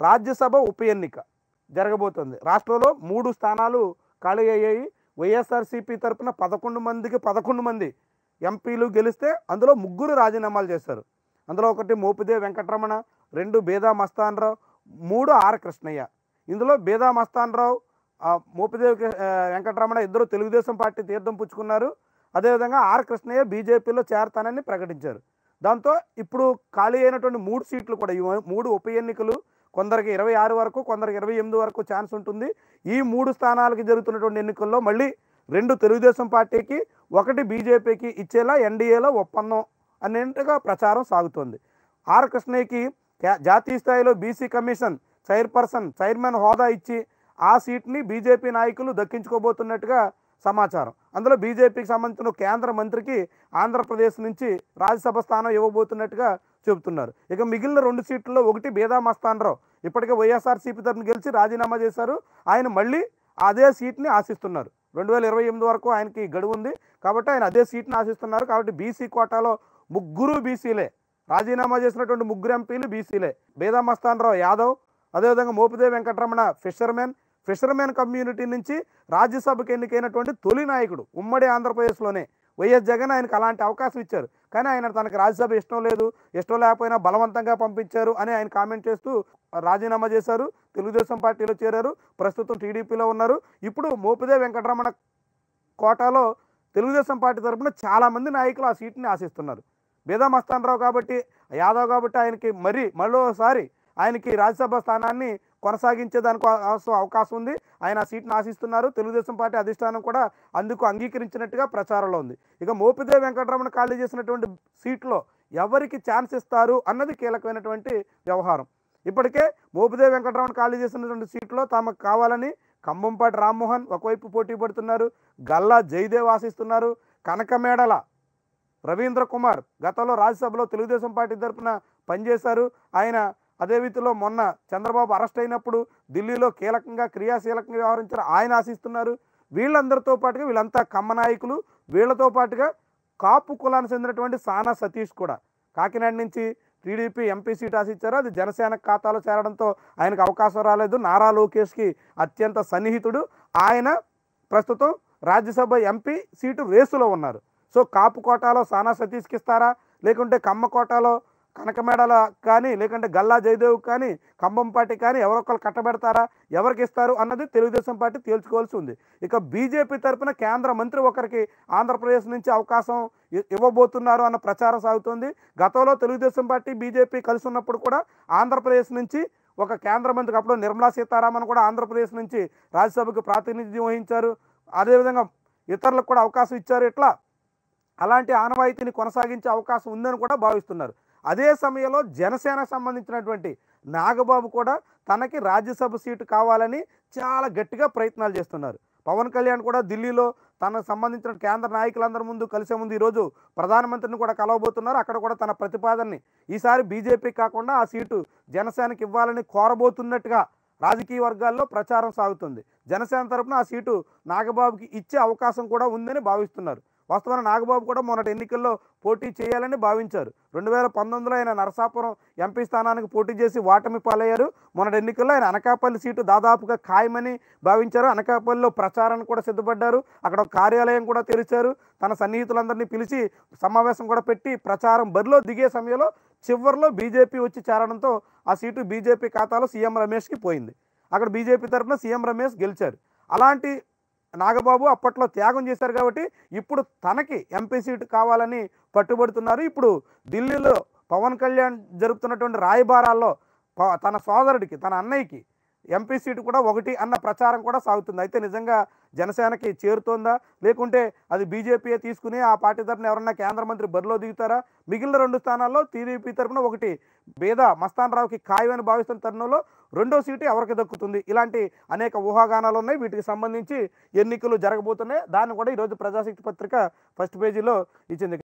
రాజ్యసభ ఉప ఎన్నిక జరగబోతుంది. రాష్ట్రంలో 3 స్థానాలు ఖాళీ అయ్యాయి. వైఎస్ఆర్సీపీ తరపున 11 మందికి 11 మంది ఎంపీలు గెలిస్తే అందులో 3 రాజీనామాలు చేశారు. అందులో ఒకటి మోపిదేవి వెంకటరమణ, 2 బేదా మస్తానరావు, 3 ఆర్ కృష్ణయ్య. ఇందులో బేదా మస్తానరావు, మోపిదేవి వెంకటరమణ ఇద్దరు తెలుగుదేశం పార్టీ తీర్థం పుచ్చుకున్నారు. అదేవిధంగా ఆర్ కృష్ణయ్య బీజేపీలో చేరతానని ప్రకటించారు. దాంతో ఇప్పుడు ఖాళీ అయినటువంటి 3 సీట్లు కూడా, ఈ 3 ఉప ఎన్నికలు కొందరికి 26 వరకు, కొందరికి 28 వరకు ఛాన్స్ ఉంటుంది. ఈ 3 స్థానాలకి జరుగుతున్నటువంటి ఎన్నికల్లో మళ్ళీ 2 తెలుగుదేశం పార్టీకి, 1 బీజేపీకి ఇచ్చేలా ఎన్డీఏలో ఒప్పందం అనేట్టుగా ప్రచారం సాగుతోంది. ఆర్ కృష్ణయ్యకి జాతీయ స్థాయిలో బీసీ కమిషన్ చైర్మన్ హోదా ఇచ్చి ఆ సీట్ని బీజేపీ నాయకులు దక్కించుకోబోతున్నట్టుగా సమాచారం. అందులో బీజేపీకి సంబంధించిన కేంద్ర మంత్రికి ఆంధ్రప్రదేశ్ నుంచి రాజ్యసభ స్థానం ఇవ్వబోతున్నట్టుగా చెబుతున్నారు. ఇక మిగిలిన 2 సీట్లలో ఒకటి బేదా మస్తానరావు ఇప్పటికే వైఎస్ఆర్సీపీ తరఫున గెలిచి రాజీనామా చేశారు. ఆయన మళ్ళీ అదే సీట్ని ఆశిస్తున్నారు. 2028 వరకు ఆయనకి గడువు ఉంది కాబట్టి ఆయన అదే సీట్ని ఆశిస్తున్నారు. కాబట్టి బీసీ కోటాలో 3 బీసీలే, రాజీనామా చేసినటువంటి 3 ఎంపీలు బీసీలే. బేదా మస్తానరావు యాదవ్, అదేవిధంగా మోపిదేవి వెంకటరమణ ఫిషర్మెన్ కమ్యూనిటీ నుంచి రాజ్యసభకు ఎన్నికైనటువంటి తొలి నాయకుడు ఉమ్మడి ఆంధ్రప్రదేశ్లోనే. వైఎస్ జగన్ ఆయనకు అలాంటి అవకాశం ఇచ్చారు, కానీ ఆయన తనకు రాజ్యసభ ఇష్టం లేకపోయినా బలవంతంగా పంపించారు అని ఆయన కామెంట్ చేస్తూ రాజీనామా చేశారు. తెలుగుదేశం పార్టీలో చేరారు, ప్రస్తుతం టీడీపీలో ఉన్నారు. ఇప్పుడు మోపిదేవి వెంకటరమణ కోటాలో తెలుగుదేశం పార్టీ తరఫున చాలామంది నాయకులు ఆ సీట్ని ఆశిస్తున్నారు. బేదా మస్తానరావు కాబట్టి, యాదవ్ కాబట్టి ఆయనకి మరోసారి ఆయనకి రాజ్యసభ స్థానాన్ని కొనసాగించేదానికి అవకాశం ఉంది. ఆయన ఆ సీట్ని ఆశిస్తున్నారు. తెలుగుదేశం పార్టీ అధిష్టానం కూడా అందుకు అంగీకరించినట్టుగా ప్రచారంలో ఉంది. ఇక మోపిదేవి వెంకటరమణ ఖాళీ చేసినటువంటి సీట్లో ఎవరికి ఛాన్స్ ఇస్తారు అన్నది కీలకమైనటువంటి వ్యవహారం. ఇప్పటికే మోపిదేవి వెంకటరమణ ఖాళీ చేసినటువంటి సీట్లో తమకు కావాలని ఖమ్మంపాటి రామ్మోహన్ ఒకవైపు పోటీ పడుతున్నారు, గల్లా జయదేవ్ ఆశిస్తున్నారు, కనకమేడల రవీంద్ర కుమార్ గతంలో రాజ్యసభలో తెలుగుదేశం పార్టీ తరఫున పనిచేశారు. ఆయన అదే రీతిలో మొన్న చంద్రబాబు అరెస్ట్ అయినప్పుడు ఢిల్లీలో క్రియాశీలకంగా వ్యవహరించారు, ఆయన ఆశిస్తున్నారు. వీళ్ళందరితో పాటుగా వీళ్ళంతా కమ్మ నాయకులు. వీళ్ళతో పాటుగా కాపు కులానికి చెందినటువంటి సానా సతీష్ కూడా కాకినాడ నుంచి టీడీపీ ఎంపీ సీట్ ఆశించారు. అది జనసేన ఖాతాలో చేరడంతో ఆయనకు అవకాశం రాలేదు. నారా లోకేష్కి అత్యంత సన్నిహితుడు ఆయన. ప్రస్తుతం రాజ్యసభ ఎంపీ సీటు రేసులో ఉన్నారు. సో కాపు కోటాలో సానా సతీష్కి ఇస్తారా, లేకుంటే కమ్మ కోటాలో కనకమేడల కానీ, లేకుంటే గల్లా జయదేవ్ కానీ, ఖమ్మంపాటి కానీ ఎవరొకరు కట్టబెడతారా, ఎవరికి ఇస్తారు అన్నది తెలుగుదేశం పార్టీ తేల్చుకోవాల్సి ఉంది. ఇక బీజేపీ తరఫున కేంద్ర మంత్రి ఒకరికి ఆంధ్రప్రదేశ్ నుంచి అవకాశం ఇవ్వబోతున్నారు అన్న ప్రచారం సాగుతోంది. గతంలో తెలుగుదేశం పార్టీ బీజేపీ కలిసి ఉన్నప్పుడు కూడా ఆంధ్రప్రదేశ్ నుంచి ఒక కేంద్ర మంత్రికి, అప్పుడు నిర్మలా సీతారామన్ కూడా ఆంధ్రప్రదేశ్ నుంచి రాజ్యసభకు ప్రాతినిధ్యం వహించారు. అదేవిధంగా ఇతరులకు కూడా అవకాశం ఇచ్చారు. ఇట్లా అలాంటి ఆనవాయితీని కొనసాగించే అవకాశం ఉందని కూడా భావిస్తున్నారు. అదే సమయంలో జనసేనకు సంబంధించినటువంటి నాగబాబు కూడా తనకి రాజ్యసభ సీటు కావాలని చాలా గట్టిగా ప్రయత్నాలు చేస్తున్నారు. పవన్ కళ్యాణ్ కూడా ఢిల్లీలో తనకు సంబంధించిన కేంద్ర నాయకులందరి ముందు కలిసే ముందు ఈరోజు ప్రధానమంత్రిని కూడా కలవబోతున్నారు. అక్కడ కూడా తన ప్రతిపాదనని ఈసారి బీజేపీ కాకుండా ఆ సీటు జనసేనకి ఇవ్వాలని కోరబోతున్నట్టుగా రాజకీయ వర్గాల్లో ప్రచారం సాగుతుంది. జనసేన తరపున ఆ సీటు నాగబాబుకి ఇచ్చే అవకాశం కూడా ఉందని భావిస్తున్నారు. వాస్తవానికి నాగబాబు కూడా మొన్నటి ఎన్నికల్లో పోటీ చేయాలని భావించారు. 2019లో ఆయన నరసాపురం ఎంపీ స్థానానికి పోటీ చేసి ఓటమి పాలయ్యారు. మొన్నటి ఎన్నికల్లో ఆయన అనకాపల్లి సీటు దాదాపుగా ఖాయమని భావించారు. అనకాపల్లిలో ప్రచారానికి కూడా సిద్ధపడ్డారు. అక్కడ ఒక కార్యాలయం కూడా తెరిచారు. తన సన్నిహితులందరినీ పిలిచి సమావేశం కూడా పెట్టి ప్రచారం బరిలో దిగే సమయంలో చివరిలో బీజేపీ వచ్చి చేరడంతో ఆ సీటు బీజేపీ ఖాతాలో సీఎం రమేష్కి పోయింది. అక్కడ బీజేపీ తరఫున సీఎం రమేష్ గెలిచారు. అలాంటి నాగబాబు అప్పట్లో త్యాగం చేశారు కాబట్టి ఇప్పుడు తనకి ఎంపీ సీటు కావాలని పట్టుబడుతున్నారు. ఇప్పుడు ఢిల్లీలో పవన్ కళ్యాణ్ జరుపుతున్నటువంటి రాయబారాల్లో తన సోదరుడికి, తన అన్నయ్యకి ఎంపీ సీటు కూడా ఒకటి అన్న ప్రచారం కూడా సాగుతుంది. అయితే నిజంగా జనసేనకి చేరుతోందా, లేకుంటే అది బీజేపీయే తీసుకుని ఆ పార్టీ తరఫున ఎవరన్నా కేంద్ర మంత్రి బరిలో దిగుతారా? మిగిలిన 2 స్థానాల్లో టీడీపీ తరఫున ఒకటి బేదా మస్తానరావుకి ఖాయమని భావిస్తున్న తరుణంలో రెండో సీటు ఎవరికి దక్కుతుంది? ఇలాంటి అనేక ఊహాగానాలు ఉన్నాయి. వీటికి సంబంధించి ఎన్నికలు జరగబోతున్నాయి. దాన్ని కూడా ఈరోజు ప్రజాశక్తి పత్రిక ఫస్ట్ పేజీలో ఇచ్చింది.